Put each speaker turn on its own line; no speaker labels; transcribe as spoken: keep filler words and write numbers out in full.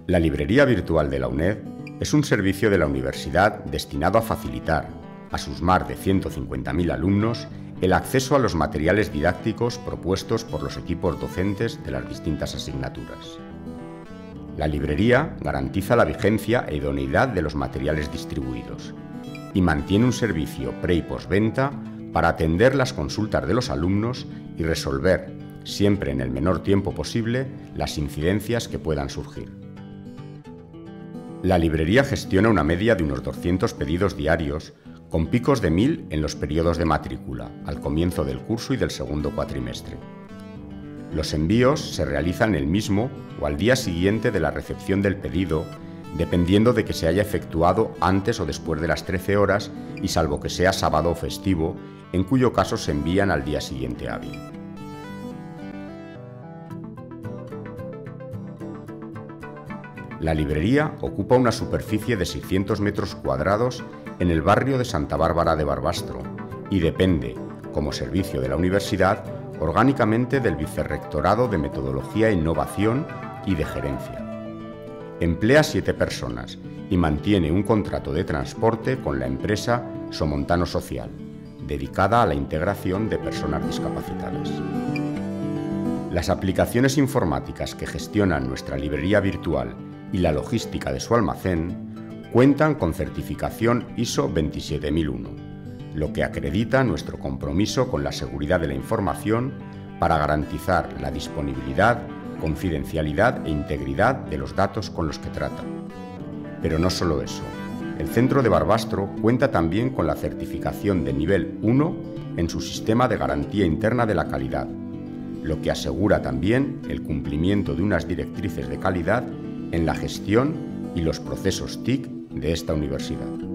La librería virtual de la UNED es un servicio de la universidad destinado a facilitar a sus más de ciento cincuenta mil alumnos el acceso a los materiales didácticos propuestos por los equipos docentes de las distintas asignaturas. La librería garantiza la vigencia e idoneidad de los materiales distribuidos y mantiene un servicio pre- y postventa para atender las consultas de los alumnos y resolver, siempre en el menor tiempo posible, las incidencias que puedan surgir. La librería gestiona una media de unos doscientos pedidos diarios, con picos de mil en los periodos de matrícula, al comienzo del curso y del segundo cuatrimestre. Los envíos se realizan el mismo o al día siguiente de la recepción del pedido, dependiendo de que se haya efectuado antes o después de las trece horas y salvo que sea sábado o festivo, en cuyo caso se envían al día siguiente hábil. La librería ocupa una superficie de seiscientos metros cuadrados en el barrio de Santa Bárbara de Barbastro y depende, como servicio de la universidad, orgánicamente del Vicerrectorado de Metodología e Innovación y de Gerencia. Emplea siete personas y mantiene un contrato de transporte con la empresa Somontano Social, dedicada a la integración de personas discapacitadas. Las aplicaciones informáticas que gestionan nuestra librería virtual y la logística de su almacén cuentan con certificación I S O veintisiete mil uno, lo que acredita nuestro compromiso con la seguridad de la información para garantizar la disponibilidad, confidencialidad e integridad de los datos con los que trata. Pero no solo eso, el Centro de Barbastro cuenta también con la certificación de nivel uno en su sistema de garantía interna de la calidad, lo que asegura también el cumplimiento de unas directrices de calidad en la gestión y los procesos T I C de esta universidad.